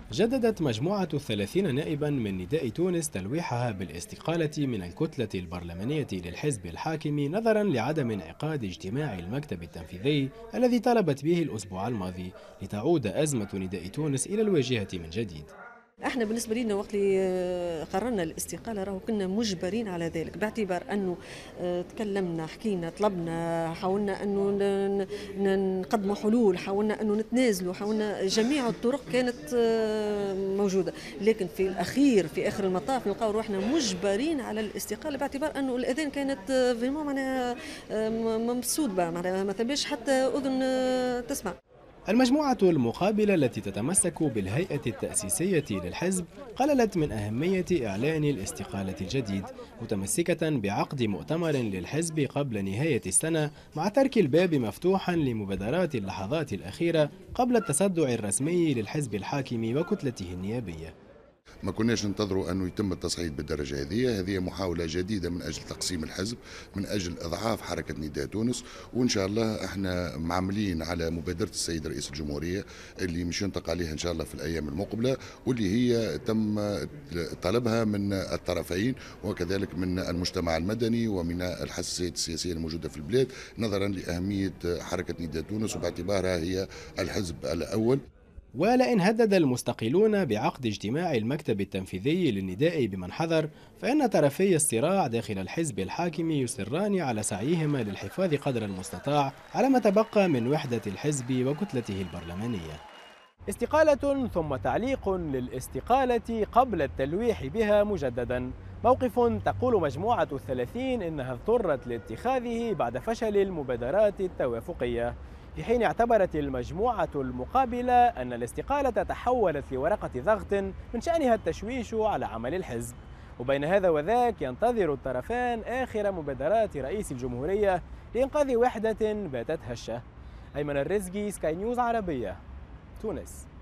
جددت مجموعة 30 نائبا من نداء تونس تلويحها بالاستقالة من الكتلة البرلمانية للحزب الحاكم نظرا لعدم انعقاد اجتماع المكتب التنفيذي الذي طلبت به الأسبوع الماضي، لتعود أزمة نداء تونس إلى الواجهة من جديد. احنا بالنسبه لنا وقت اللي قررنا الاستقاله راهو كنا مجبرين على ذلك، باعتبار انه تكلمنا، حكينا، طلبنا، حاولنا انه نقدموا حلول، حاولنا انه نتنازلوا، حاولنا جميع الطرق كانت موجوده، لكن في الاخير في اخر المطاف نلقاو روحنا مجبرين على الاستقاله، باعتبار انه الاذان كانت فريمون معناها ممسود بها، معناها ما ثباش حتى اذن تسمع. المجموعة المقابلة التي تتمسك بالهيئة التأسيسية للحزب قللت من أهمية إعلان الاستقالة الجديد، متمسكة بعقد مؤتمر للحزب قبل نهاية السنة مع ترك الباب مفتوحا لمبادرات اللحظات الأخيرة قبل التصدع الرسمي للحزب الحاكم وكتلته النيابية. ما كناش ننتظروا أنه يتم التصعيد بالدرجة هذه محاولة جديدة من أجل تقسيم الحزب، من أجل إضعاف حركة نداء تونس، وإن شاء الله احنا معملين على مبادرة السيد رئيس الجمهورية اللي مش ينطق عليها إن شاء الله في الأيام المقبلة، واللي هي تم طلبها من الطرفين وكذلك من المجتمع المدني ومن الحساسيات السياسية الموجودة في البلاد، نظرا لأهمية حركة نداء تونس وباعتبارها هي الحزب الأول. ولئن هدد المستقلون بعقد اجتماع المكتب التنفيذي للنداء بمن حضر، فإن طرفي الصراع داخل الحزب الحاكم يصران على سعيهما للحفاظ قدر المستطاع على ما تبقى من وحدة الحزب وكتلته البرلمانية. استقالة ثم تعليق للاستقالة قبل التلويح بها مجددا، موقف تقول مجموعة 30 إنها اضطرت لاتخاذه بعد فشل المبادرات التوافقية، في حين اعتبرت المجموعة المقابلة أن الاستقالة تحولت لورقة ضغط من شأنها التشويش على عمل الحزب. وبين هذا وذاك ينتظر الطرفان آخر مبادرات رئيس الجمهورية لإنقاذ وحدة باتت هشة. أيمن الرزقي، سكاي نيوز عربية، تونس.